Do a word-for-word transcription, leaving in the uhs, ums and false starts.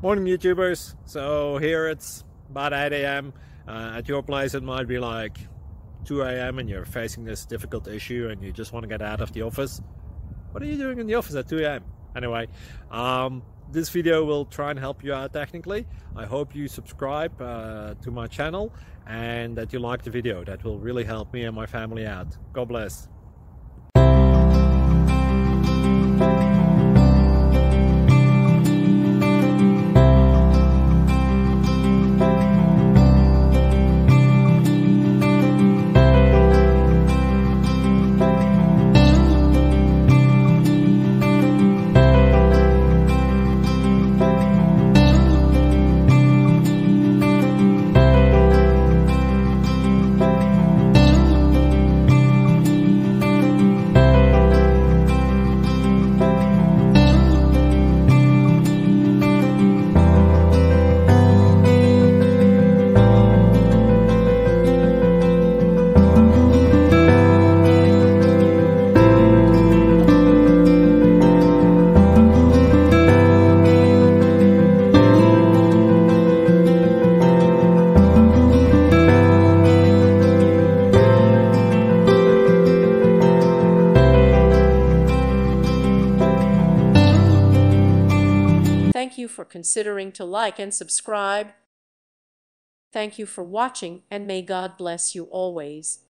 Morning YouTubers. So here it's about eight A M Uh, at your place it might be like two A M and you're facing this difficult issue and you just want to get out of the office. What are you doing in the office at two A M? Anyway, um, this video will try and help you out technically. I hope you subscribe uh, to my channel and that you like the video. That will really help me and my family out. God bless. Thank you for considering to like and subscribe. Thank you for watching, and may God bless you always.